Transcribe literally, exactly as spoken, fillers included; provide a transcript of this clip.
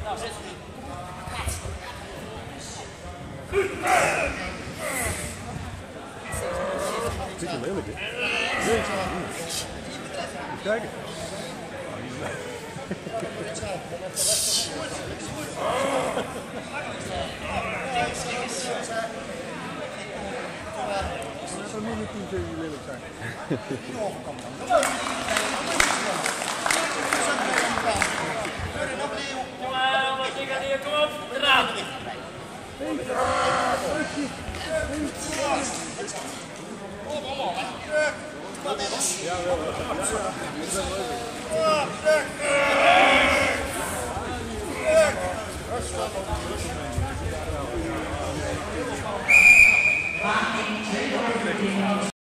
Vind je hem lelijk, hè? Nee, even kijken. Dat zou niet team tegen je lelijk zijn. Jongen, wat ik aan hier, kom op, eraan! Ja, wel. Ja, ja.